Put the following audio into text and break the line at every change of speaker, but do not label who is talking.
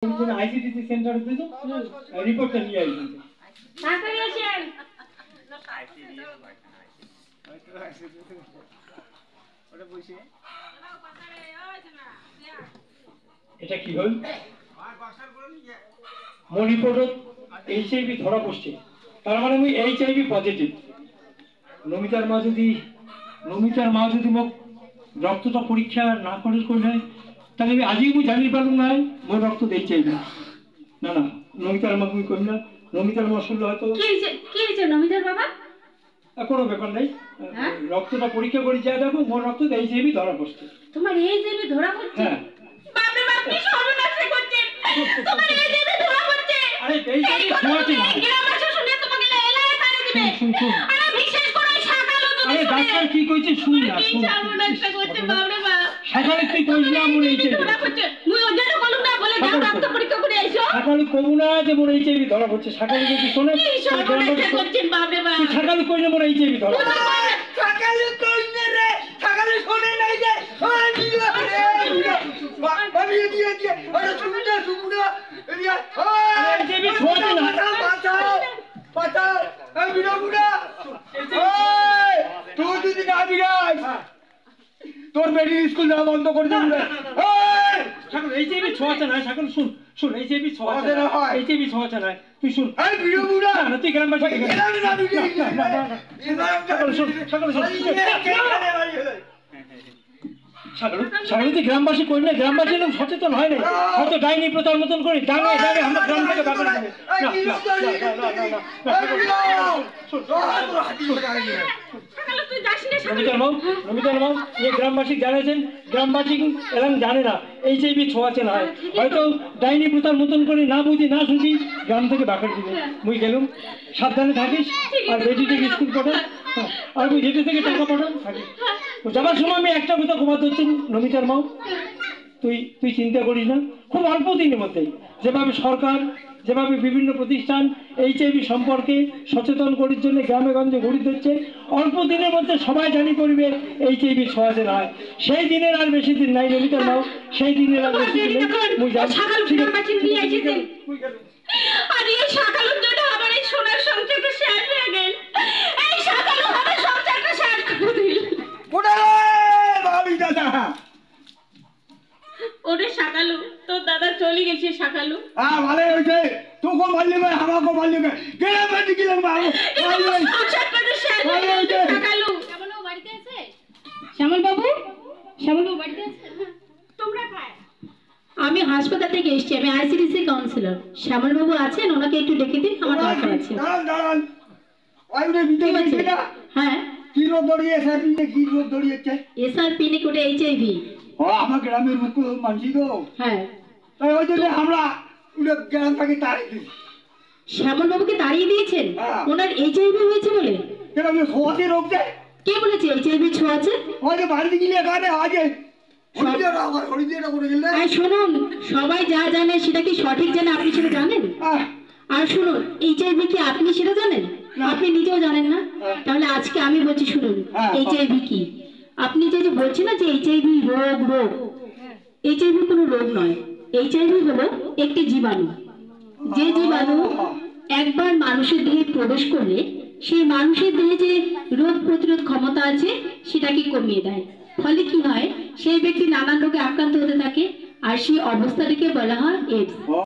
ICDC সেন্টারে দিছো রিপোর্টটা নিয়ে আইছো
তাড়াতাড়ি আসেন।
এটা কি হল মোর রিপোর্টত এইচআইভি ধরা পড়ছে, তার মানে আমি এইচআইভি পজিটিভ। নমিতার মা যদি মোক রক্তটা পরীক্ষা না করলে তাহলে আমি আজই আমি জানি পারলাম না মোর রক্ত এইচআইভি। না না, নমিতার মা তুমি করি না, নমিতার মা শুনলে হয়তো
কি হয়েছে নমিতার বাবা?
কোনো ব্যাপার নাই, রক্তটা পরীক্ষা করে যা দেখো মোর রক্ত এইচআইভি ধরা পড়ছে।
তোমার এইচআইভি ধরা পড়ছে?
হ্যাঁ।
বাপরে বাপ, কি সর্বনাশ করছেন! তোমার এইচআইভি ধরা পড়ছে!
আরে এইচআইভি ছোঁয়াছে না,
গ্রামবাসী শুনে তোমাকে এলাকায় পাঠিয়ে দিবে।
শুন
আরে বিশেষ করে সকালে তুমি
আরে ডাক্তার কি কইছে শুন না,
কি সর্বনাশ করছে বাপরে বাপ!
সকালে তুই কইছ না মোর এইচআইভি
ধরা পড়ছে, মুই ওজন্য বলুম না, বলে যাও রক্ত পরীক্ষা করে আইছো।
সকালে কইব না যে মোর এইচআইভি ধরা পড়ছে, সকালে যদি শুনে
কি সর্বনাশ করছেন বাপরে বাপ!
তুই সকালে কইলে মোর এইচআইভি ধরা
সকালে কইনে রে, সকালে শুনে নাই যে ওই বিলা রে বাবি দিয়ে আরে সুমুদা এরিয়া ওই
এইচআইভি ছোঁয়াছে না,
পাতা এই বিলা বুড়া ওই তুই যদি না বিরাজ তোর বেরি স্কুল যাওয়া বন্ধ করে দিবি। ওই
সকালে এইচআইভি ছোঁয়াছে না, সকালে শুন এইচআইভি ছোঁয়াছে না, এইচআইভি ছোঁয়াছে না, তুই শুন
এই বিলা বুড়া
না তুই গ্রামবাসী
এলাম না বিলি
সকালে তুই গ্রামবাসী করি না, গ্রামবাসী লোক সচেতন হয় না, হয়তো ডাইনি প্রতার মতন করি ডাঙে আমরা গ্রাম থেকে বাগান
সকালে তুই যাস না।
নমিতার মাও এই গ্রামবাসী জানেছেন, গ্রামবাসী এলাম জানে না এইচআইভি ছোঁয়াছে না, হয়তো ডাইনি প্রতার মতন করে না বুঝি না শুধি গ্রাম থেকে বাগান দিবে। মুই গেলুম, সাবধানে থাকিস, আর বেটি থেকে স্কুল পাঠান, আর মুই যেতে থেকে টাকা পাঠান থাকিস। যাবার সময় আমি একটা কথা ঘুমাতে হচ্ছি নমিতার মাও, তুই চিন্তা করিস না, খুব অল্প দিনের মধ্যেই যেভাবে সরকার যেভাবে বিভিন্ন প্রতিষ্ঠান এইচআইভি সম্পর্কে সচেতন করার জন্য গ্রামে গঞ্জে ঘুরে দিচ্ছে, অল্প দিনের মধ্যে সবাই জানি করবে এইচআইভি ছোঁয়াছে না। সেই দিনের আর বেশি দিন নাই নমিতার মাও, সেই দিনের আর বেশি দিন নেই। মুই যাচ্ছি।
আর এই সকালের জন্য আমার এই সোনার সংসারটা শেষ হয়ে গেল। এই সকালে আমার সংসারটা শেষ করে দিল।
ওরে বাবি দাদা
ওরে সকালু, তোর দাদা চলে গেছে সকালু।
ভালো হয়েছে, তোকে মারলি ভাই আমাকে মারলি ভাই গেলাম বাড়ি গেলাম
সংসারটা শেষ হয়ে গেল সকালু। শ্যামলবাবু বাড়িতে আছে? শ্যামলবাবু বাড়িতে আছে? তোমরা খায়?
আমি হাসপাতাল থেকে এসেছি, আমি আইসিডিসি কাউন্সিলর। শ্যামলবাবু আছেন, ওনাকে একটু ডেকে দিন, আমার দরকার আছে।
দাঁড়ান ওইটা ভিতরে গেছে না।
হ্যাঁ,
কি রোগ ধরিয়ে এসআরপি কি রোগ ধরিয়েছে?
এসআরপি নি কোটে এইচআইভি।
ও আমার গ্রামের মুখ মানছি তো,
হ্যাঁ,
তাই ওই জন্য আমরা গ্রাম থেকে তাড়িয়ে দিই।
শ্যামলবাবুকে তাড়িয়ে দিয়েছেন ওনার এইচআইভি হয়েছে বলে?
কেন ছোঁয়াছে রোগ দেয়?
কে বলেছে এইচআইভি ছোঁয়াছে?
হয়তো বাড়িতে গিয়ে গানে আজে
শুনুন, সবাই যা জানে সেটা কি সঠিক জানে আপনি সেটা জানেন? আর শুনুন, এইচআইভি কি আপনি সেটা জানেন? আপনি নিজেও জানেন না। তাহলে আজকে আমি বলছি শুনুন, এইচআইভি কি। আপনি যে বলছেন না যে এইচআইভি রোগ, এইচআইভি কোনো রোগ নয়। এইচআইভি হলো একটি জীবাণু, যে জীবাণু একবার মানুষের দেহে প্রবেশ করলে সেই মানুষের দেহে যে রোগ প্রতিরোধ ক্ষমতা আছে সেটাকে কমিয়ে দেয়। ফলে কি হয়, সেই ব্যক্তি নানান রোগে আক্রান্ত হতে থাকে, আর সেই অবস্থাটিকে বলা হয় এইডস।